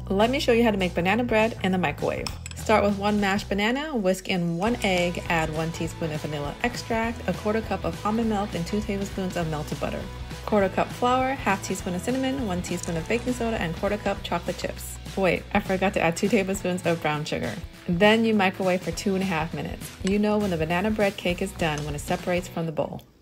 Let me show you how to make banana bread in the microwave. Start with 1 mashed banana, whisk in 1 egg, add 1 teaspoon of vanilla extract, a 1/4 cup of almond milk, and 2 tablespoons of melted butter. 1/4 cup flour, 1/2 teaspoon of cinnamon, 1 teaspoon of baking soda, and 1/4 cup chocolate chips. Wait, I forgot to add 2 tablespoons of brown sugar. Then you microwave for 2.5 minutes. You know when the banana bread cake is done when it separates from the bowl.